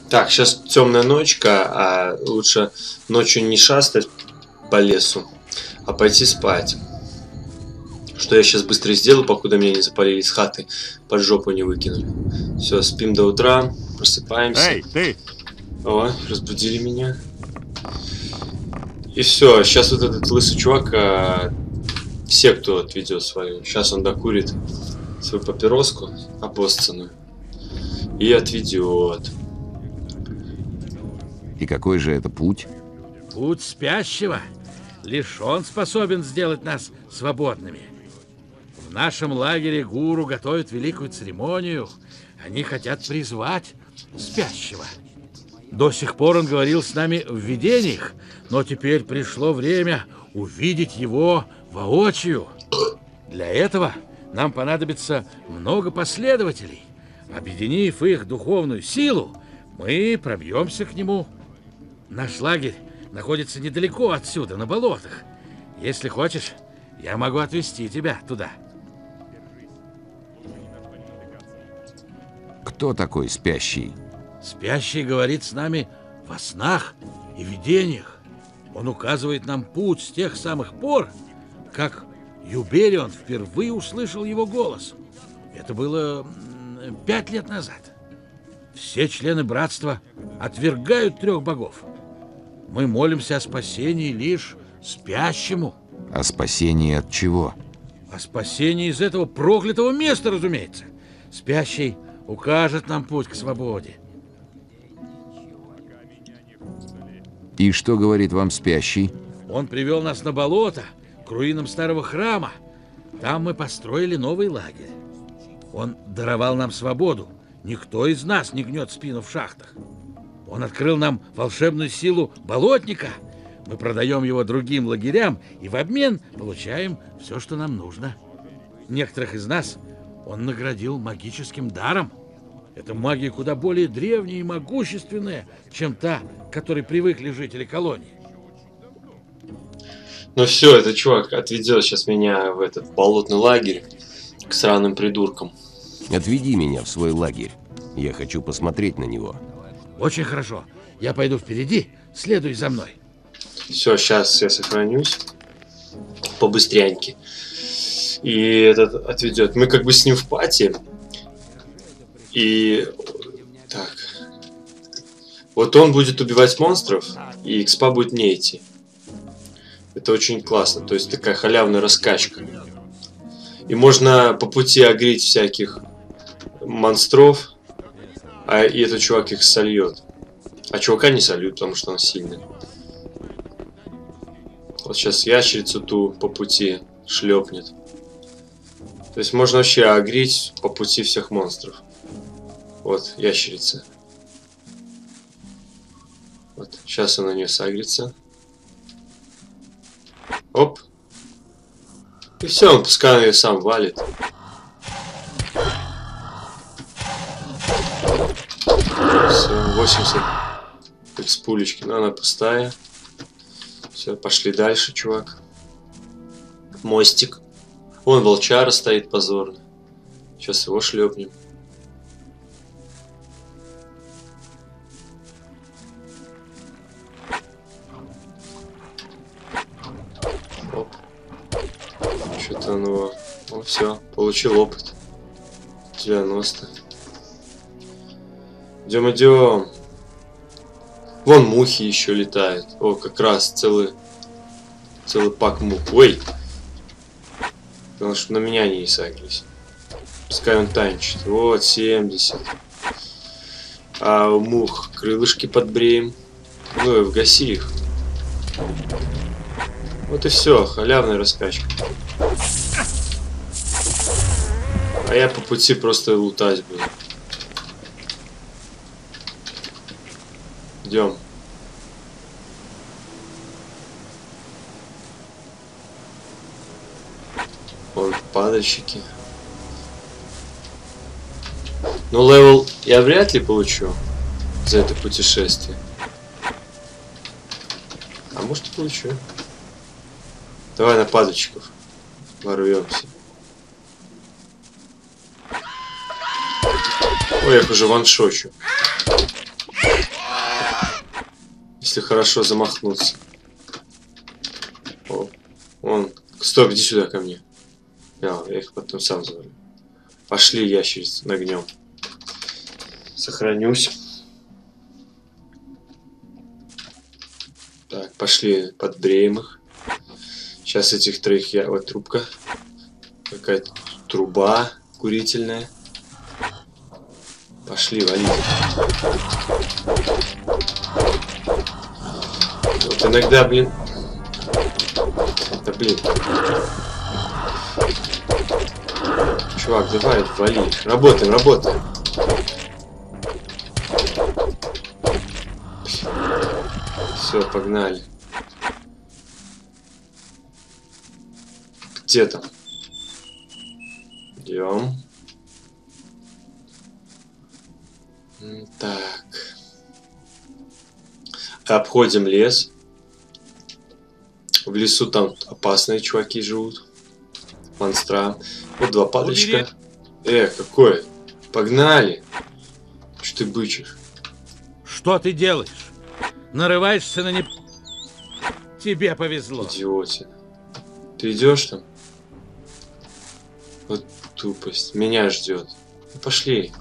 Так, сейчас темная ночка, а лучше ночью не шастать по лесу, а пойти спать. Что я сейчас быстро сделаю, покуда меня не запалили с хаты, под жопу не выкинули. Все, спим до утра, просыпаемся. Эй, ты! О, разбудили меня. И все, сейчас вот этот лысый чувак секту отведет свою. Сейчас он докурит свою папироску обоссанную и отведет. И какой же это путь? Путь спящего. Лишь он способен сделать нас свободными. В нашем лагере гуру готовят великую церемонию. Они хотят призвать спящего. До сих пор он говорил с нами в видениях, но теперь пришло время увидеть его воочию. Для этого нам понадобится много последователей. Объединив их духовную силу, мы пробьемся к нему. Наш лагерь находится недалеко отсюда, на болотах. Если хочешь, я могу отвезти тебя туда. Кто такой спящий? Спящий говорит с нами во снах и видениях. Он указывает нам путь с тех самых пор, как Юберион впервые услышал его голос. Это было 5 лет назад. Все члены братства отвергают 3 богов. Мы молимся о спасении лишь спящему. О спасении от чего? О спасении из этого проклятого места, разумеется. Спящий укажет нам путь к свободе. И что говорит вам спящий? Он привел нас на болото, к руинам старого храма. Там мы построили новый лагерь. Он даровал нам свободу. Никто из нас не гнет спину в шахтах. Он открыл нам волшебную силу болотника. Мы продаем его другим лагерям и в обмен получаем все, что нам нужно. Некоторых из нас он наградил магическим даром. Эта магия куда более древняя и могущественная, чем та, к которой привыкли жители колонии. Ну все, этот чувак отведет сейчас меня в этот болотный лагерь к сраным придуркам. Отведи меня в свой лагерь. Я хочу посмотреть на него. Очень хорошо. Я пойду впереди, следуй за мной. Все, сейчас я сохранюсь побыстряньке. И этот отведет. Мы как бы с ним в пати. И так. Вот он будет убивать монстров, и экспа будет не идти. Это очень классно. То есть такая халявная раскачка. И можно по пути огреть всяких монстров, и этот чувак их сольет. А чувака не сольют, потому что он сильный. Вот сейчас ящерицу ту по пути шлепнет. То есть можно вообще огреть по пути всех монстров. Вот, ящерица. Вот, сейчас он на нее сагрится. Оп. И все, он пускай он ее сам валит. Все, 80 с пулечки, но она пустая. Все, пошли дальше, чувак. Мостик. Вон волчара стоит позорно. Сейчас его шлепнем. Оп. Что-то он его... Ну все, получил опыт. 90. Идем, идем. Вон мухи еще летают. О, как раз целый пак мух. Ой! Потому что на меня не сагрились. Пускай он танчит. Вот, 70. А у мух крылышки подбреем. Ну и вгаси их. Вот и все, халявная раскачка. А я по пути просто лутать буду. Идем. Вон падальщики. Но левел я вряд ли получу за это путешествие. А может и получу. Давай на падальщиков ворвемся. Ой, я их уже ваншочу. Если хорошо замахнуться. О, он. Стоп, иди сюда ко мне. Я их потом сам завалю. Пошли, ящерицы, нагнем. Сохранюсь. Так, пошли, подбреем их. Сейчас этих троих я... Вот трубка. Какая-то труба курительная. Пошли, вали. Вот иногда, блин... Да блин. Чувак, давай, вали. Работаем, работаем. Все, погнали. Где там? Идем. Так. Обходим лес. В лесу там опасные чуваки живут. Монстра. Вот два падочка. Какое? Погнали. Что ты бычишь? Что ты делаешь? Нарываешься на не... Тебе повезло. Идиотин. Ты идешь там? Вот тупость. Меня ждет. Ну, пошли.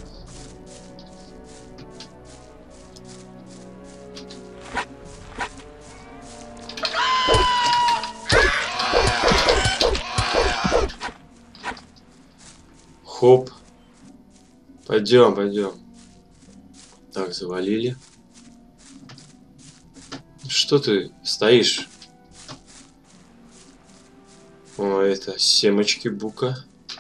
Хоп. Пойдем, пойдем. Так, завалили. Что ты стоишь? О, это семечки бука.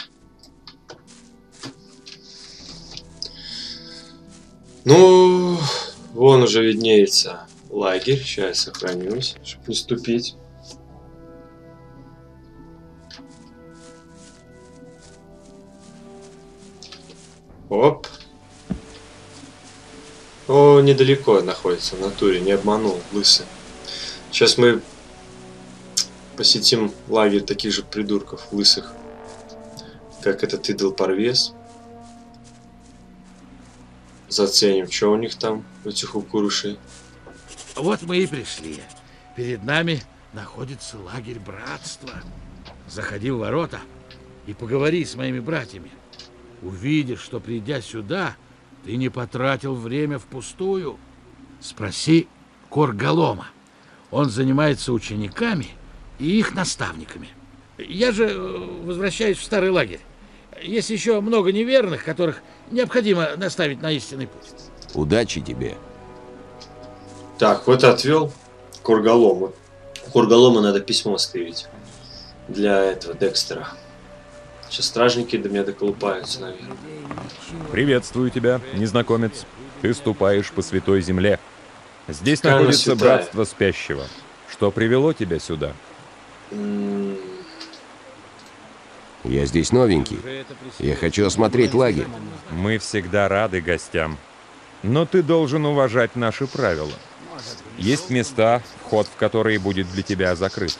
Ну, вон уже виднеется лагерь. Сейчас сохранюсь, чтобы не ступить. Оп. О, недалеко находится, в натуре, не обманул, лысый. Сейчас мы посетим лагерь таких же придурков, лысых, как этот идол Парвес. Заценим, что у них там, этих укурышей. Вот мы и пришли. Перед нами находится лагерь братства. Заходи в ворота и поговори с моими братьями. Увидишь, что, придя сюда, ты не потратил время впустую. Спроси Корголома. Он занимается учениками и их наставниками. Я же возвращаюсь в старый лагерь. Есть еще много неверных, которых необходимо наставить на истинный путь. Удачи тебе. Так, вот отвел Корголому. Корголому надо письмо оставить для этого Декстера. Сейчас стражники до меня доколупаются, наверное. Приветствую тебя, незнакомец. Ты ступаешь по святой земле. Здесь Какая находится святая? братство спящего. Что привело тебя сюда? Я здесь новенький. Я хочу осмотреть лагерь. Мы всегда рады гостям. Но ты должен уважать наши правила. Есть места, вход в которые будет для тебя закрыт.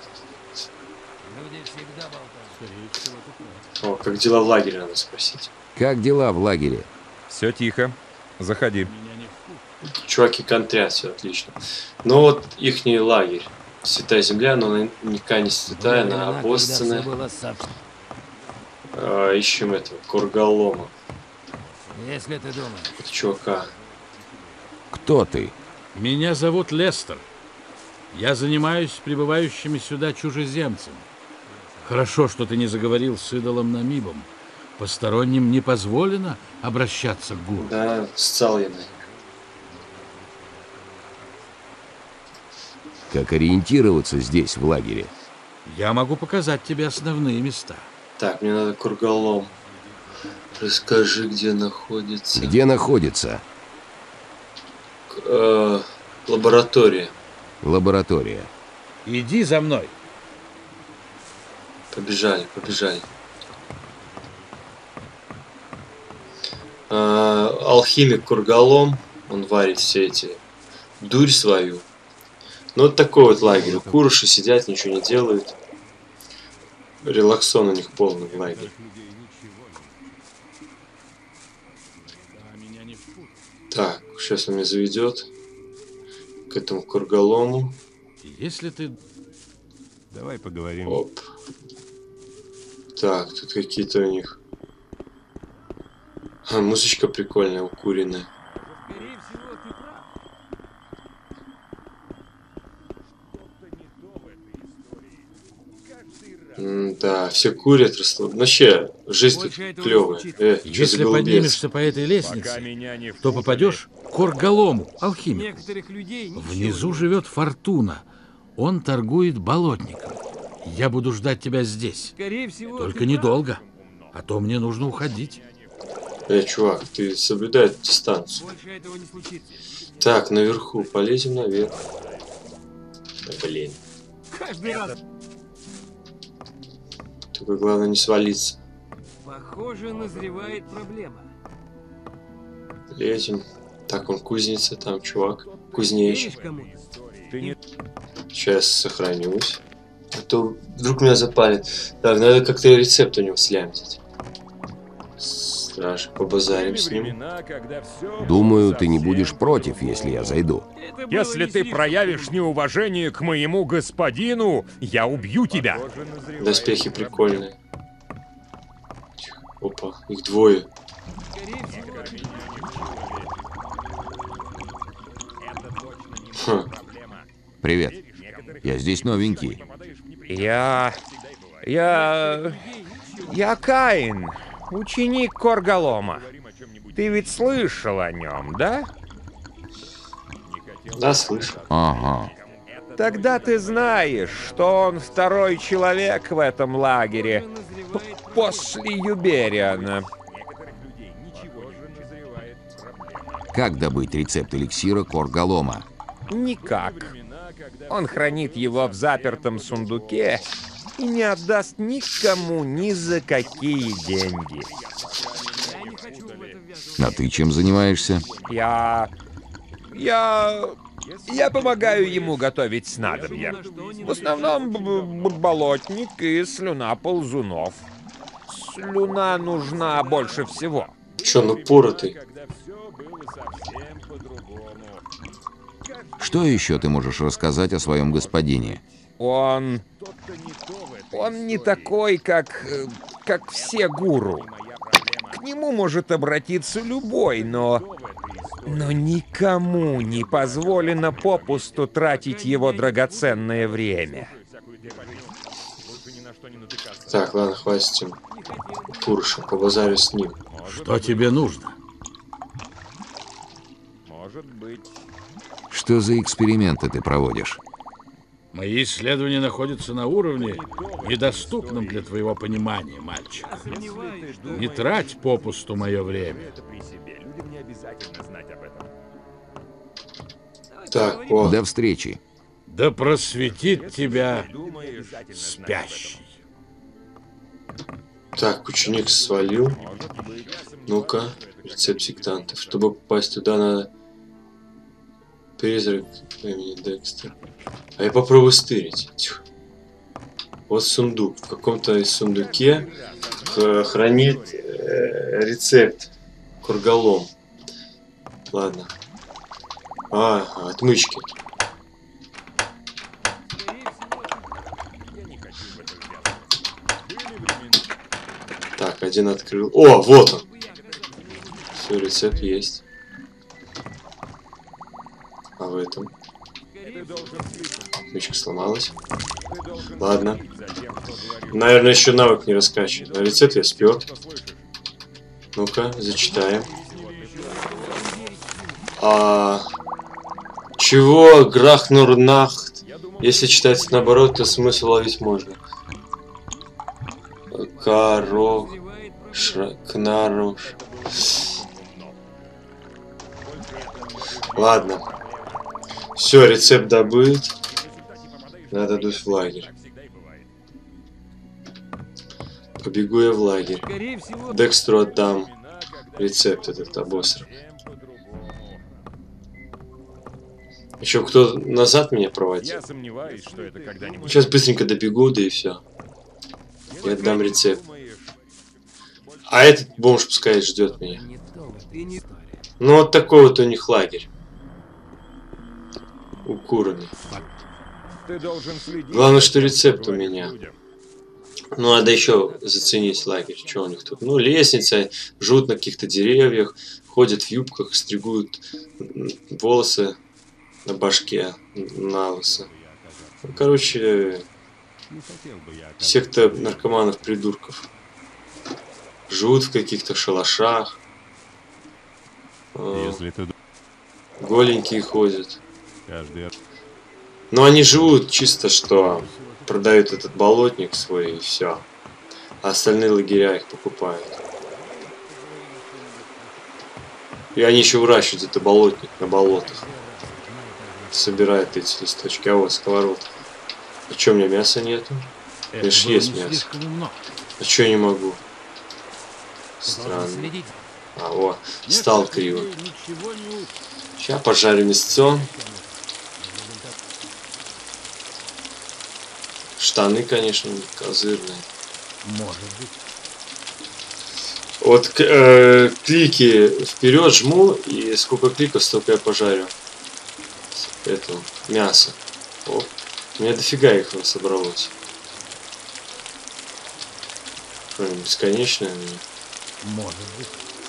О, как дела в лагере, надо спросить. Как дела в лагере? Все тихо. Заходи. Чуваки контрят, все отлично. Но вот ихний лагерь. Святая земля, но она никакая не святая, она обоссанная. Ищем этого, Корголома. Если ты думаешь. Это чувака. Кто ты? Меня зовут Лестер. Я занимаюсь прибывающими сюда чужеземцами. Хорошо, что ты не заговорил с идолом Намибом. Посторонним не позволено обращаться к гуру. Да, сцалленный. Как ориентироваться здесь, в лагере? Я могу показать тебе основные места. Так, мне надо Корголом. Расскажи, где находится. Где находится? Лаборатория. Лаборатория. Иди за мной. Побежали, побежали. Алхимик Корголом, он варит все эти дурь свою. Ну вот такой вот лагерь. Курыши сидят, ничего не делают. Релаксон у них полный в лагере. Так, сейчас он меня заведет. к этому кургалому. Если ты... Давай поговорим. Оп. Так, тут какие-то у них... музычка прикольная, укуренная. Скорее всего, ты прав. Да, все курят, вообще, жизнь тут Больше этого не клевая. случится. Что за Если голубец? поднимешься по этой Пока лестнице, меня не то впустят. попадешь к Коргалому, алхимику. Некоторых людей ничего Внизу не- живет Фортуна. Он торгует болотником. Я буду ждать тебя здесь. Скорее всего, Только ты прав. недолго, а то мне нужно уходить. Чувак, ты соблюдай дистанцию. Больше этого не случится. Так, наверху, полезем наверх. Блин, Каждый раз. только главное не свалиться. Похоже, назревает проблема. Лезем. Так, он кузница, там чувак. Кузнечик. Веришь кому-то? Ты не... Сейчас сохранюсь. А то вдруг меня запалит. Так, надо как-то рецепт у него слямзить. Страж, побазарим с ним. времена, когда всё Думаю, было ты не совсем будешь против, если я зайду. Это было Если не ты слишком проявишь неуважение к моему господину, я убью тебя. Доспехи прикольные. Опа, их двое. Скорее всего, Ха. Привет. Я здесь новенький. Я Каин, ученик Коргалома. Ты ведь слышал о нем, да? Да, слышу. Ага. Тогда ты знаешь, что он второй человек в этом лагере назревает после Юбериана. Как добыть рецепт эликсира Коргалома? Никак. Он хранит его в запертом сундуке и не отдаст никому ни за какие деньги. Я не хочу в это ввязываться. А ты чем занимаешься? Я помогаю ему готовить снадобья. В основном болотник и слюна ползунов. Слюна нужна больше всего. Чё, ну поротый? Что еще ты можешь рассказать о своем господине? Он не такой, как все гуру. К нему может обратиться любой, но никому не позволено попусту тратить его драгоценное время. Так, ладно, хватит с этим куршем, побазарю с ним. Что тебе нужно? Может быть. Что за эксперименты ты проводишь? Мои исследования находятся на уровне, недоступном для твоего понимания, мальчик. Сомневаюсь, что Не трать попусту мое время. Людям не обязательно знать об этом. Так, о, До встречи. Да просветит тебя спящий. так, ученик свалил. Ну-ка, рецепт сектантов. Чтобы попасть туда, надо... Призрак по имени Декстер. А я попробую стырить. Тьфу. Вот сундук. В каком-то сундуке хранит рецепт кургалом. Ладно. Отмычки. Так, один открыл. О, вот он. Все, рецепт есть. А в этом? Отмычка сломалась. Ладно. Наверное, еще навык не раскачан. Но рецепт я спер. Ну-ка, зачитаем. Чего Грахнурнахт? Если читать наоборот, то смысл ловить можно. Каро... Кнаруш... Ладно. Все, рецепт добыт. Надо дуть в лагерь. Побегу я в лагерь. скорее всего, Декстру отдам рецепт этот обосран. Еще кто назад меня проводил? Я сомневаюсь, что это когда-нибудь... Сейчас быстренько добегу, да и все. И отдам рецепт. А этот бомж пускай ждет меня. не то, ты не... Ну вот такой вот у них лагерь. укуренный. Ты должен следить. Главное, за что тем, рецепт у говоришь меня. людям. Ну, надо еще заценить лагерь. Что у них тут? Ну, лестница, живут на каких-то деревьях, ходят в юбках, стригут волосы на башке, на лысо. Ну, короче, Не хотел бы я оказаться секта наркоманов-придурков. Живут в каких-то шалашах. Если ты Голенькие ходят. каждый Но они живут чисто, что продают этот болотник свой и все. А остальные лагеря их покупают. И они еще выращивают это болотник на болотах. Собирают эти листочки. А вот сковородка. А что, у меня мяса нету? Это Лишь было есть не мясо. слишком умно. А что не могу? Ты должен Странно. следить. А, о, стал криво. Некоторых людей ничего не учат. Сейчас пожарю мясцо. Штаны, конечно, козырные. Может быть. Вот клики вперед жму, и сколько кликов, столько я пожарю. Это мясо. О, у меня дофига их собралось. Что, бесконечное у меня? Может быть.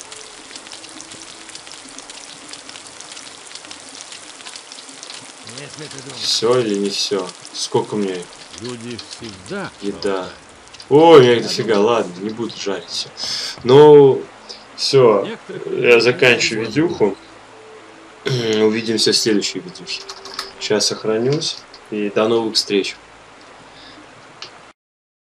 Если ты думаешь, Все или не все? Сколько мне Люди всегда... еда? Ой, у меня их дофига, ладно, не буду жарить все. Ну, все, я заканчиваю видюху. Увидимся в следующей видюхе. Сейчас сохранюсь и до новых встреч.